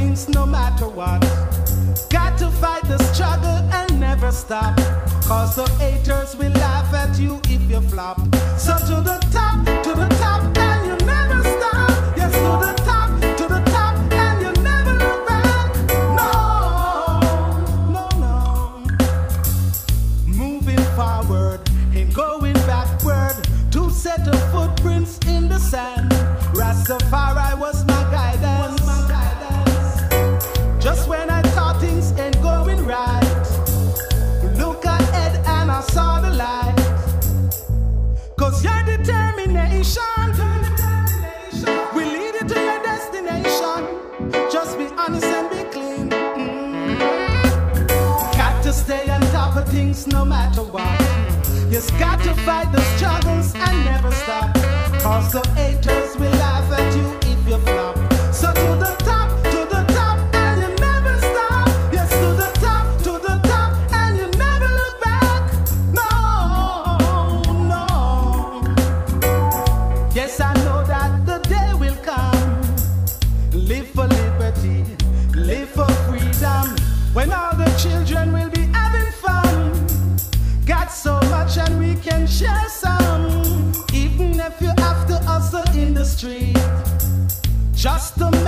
things no matter what. Got to fight the struggle and never stop. Cause the haters will laugh at you if you flop. So to the top, and you never stop. Yes, to the top, and you never look back. No, no, no. Moving forward and going backward to set the footprints in the sand. Rastafari was my guidance. Just when I thought things ain't going right, look ahead and I saw the light. Cause your determination will lead you to your destination. Just be honest and be clean. Got to stay on top of things no matter what. You've got to fight the struggles and never stop. Cause the haters will laugh at you if you flop. So to the top, and you never stop. Yes, to the top, and you never look back. No, no. Yes, I know that the day will come. Live for liberty, live for freedom. When all the children will be having fun. Got so much and we can share some. Even if you have to hustle in the street, just to